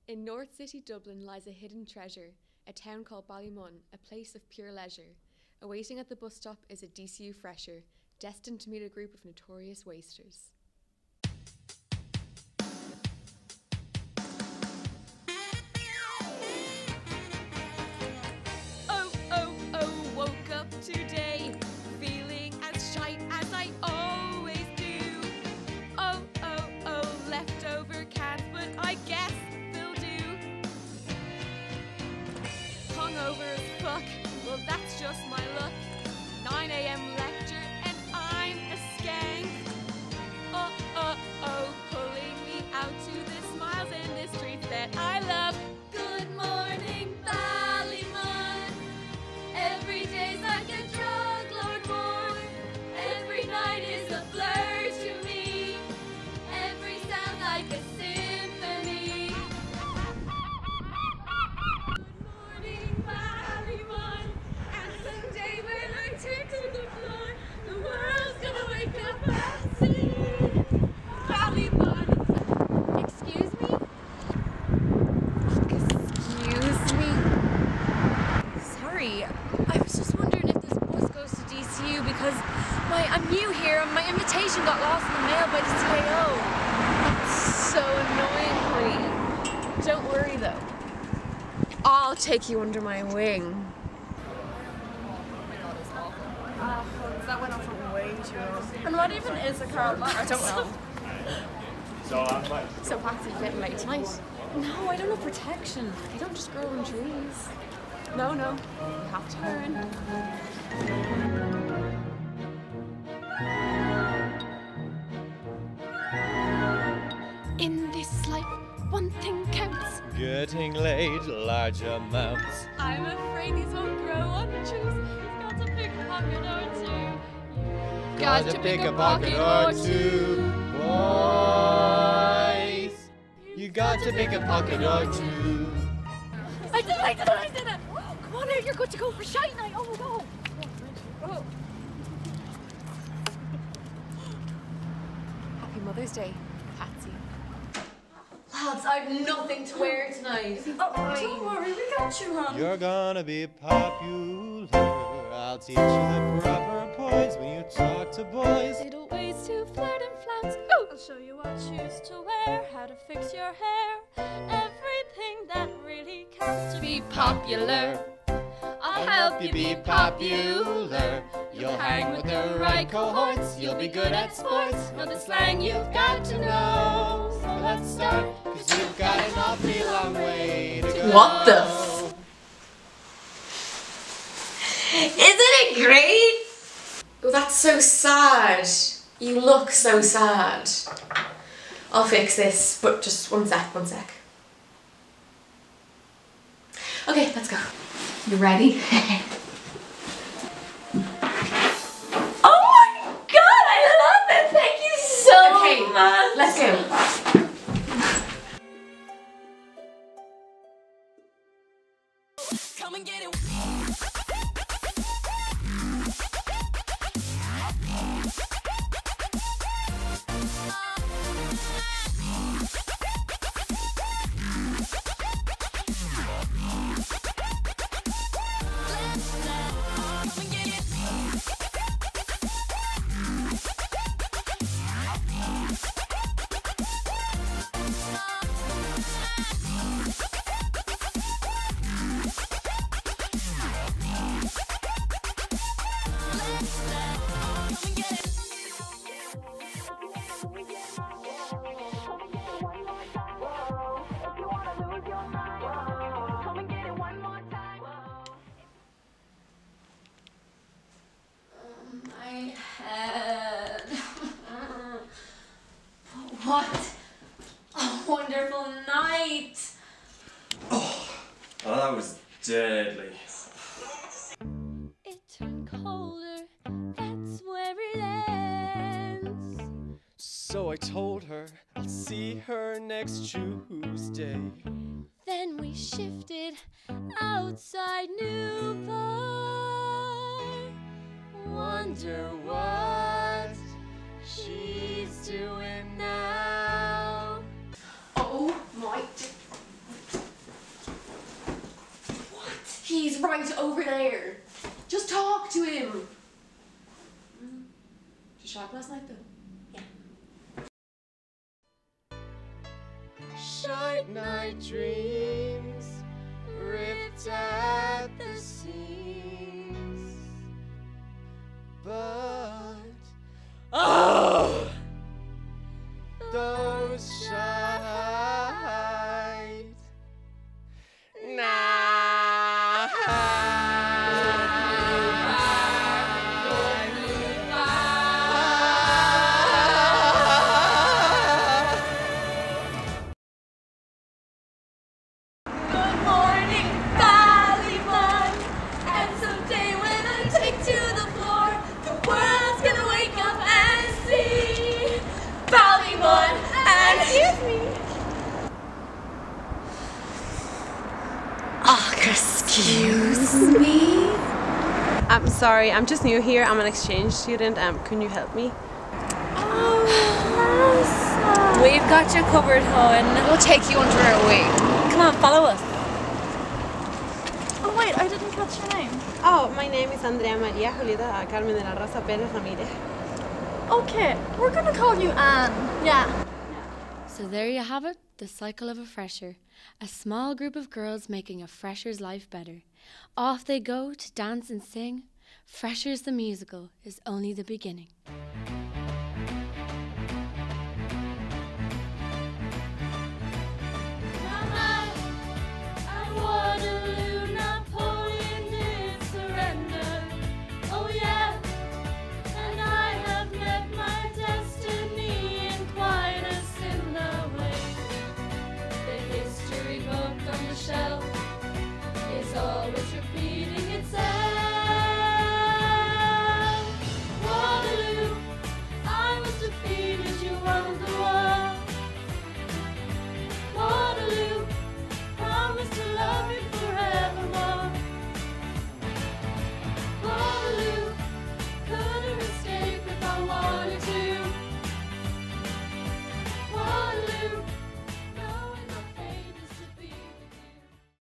In North City, Dublin lies a hidden treasure, a town called Ballymun, a place of pure leisure. Awaiting at the bus stop is a DCU fresher, destined to meet a group of notorious wasters. Oh, woke up today, feeling as shite as I always do. Oh, leftover cans, but I guess they'll do. Hungover as fuck, well that's just my luck. 9 AM lecture and I'm a skank. Pulling me out to the smiles in the streets that I love. Good morning, Ballymun. Every day's like a drug lord more. Every night is a blur to me. Every sound like a symphony. Good morning, Ballymun. And someday when I take to the floor, the world's gonna wake up and see Ballymun. Excuse me? Excuse me? Sorry, I was just wondering if this bus goes to DCU because I'm new here and my invitation got lost in the mail by the CAO. That's so annoying, Marie. Don't worry though. I'll take you under my wing. That went on for way too long. And what even is a Karl Marx? I don't know. So Patsy, you getting late tonight? No, I don't have protection. They don't just grow on trees. No, you have to learn. In this life, one thing counts. Getting laid large amounts. I'm afraid these won't grow on trees. You've got to pick a pocket or two. Got to pick a pocket or two, boys. You got to pick a pocket or two. I did it! Come on out, you're good to go for shite night. Oh no! Oh. Happy Mother's Day, Patsy. Lads, I've nothing to wear tonight. Oh, don't worry, we got you, hon. You're gonna be popular. I'll teach you the proper poise when you talk to boys. Little ways to flirt and flounce. Oh. I'll show you what shoes to wear, how to fix your hair, everything that really counts to be popular. I'll help you be popular. You'll hang with the right cohorts. You'll be good at sports. Know the slang you've got to know. So let's start, 'cause you've got an awfully long way to go. What the f- Isn't it great? Oh, that's so sad. You look so sad. I'll fix this, but just one sec. Okay, let's go. You ready? Oh my god, I love it! Thank you so much! Let's go. Come and get it. What a wonderful night! Oh, that was deadly. It turned colder, that's where it ends. So I told her I'll see her next Tuesday. Then we shifted outside Newport. Wonder what she's doing now. Oh my. right over there. Just talk to him. Did you shop last night though? Yeah. Short night dreams ripped at the seams, but oh, those shine now. Good morning, Ballymun. And someday when I take to the floor, the world's gonna wake up and see Ballymun and hear me. Excuse me? I'm sorry, I'm just new here. I'm an exchange student. Can you help me? We've got you covered, hon. We'll take you under our wing. Come on, follow us. Oh wait, I didn't catch your name. Oh, my name is Andrea Maria Julieta Carmen de la Rosa Pérez Ramírez. Okay, we're gonna call you Anne. Yeah. So there you have it, the cycle of a fresher. A small group of girls making a fresher's life better. Off they go to dance and sing. Freshers the musical is only the beginning.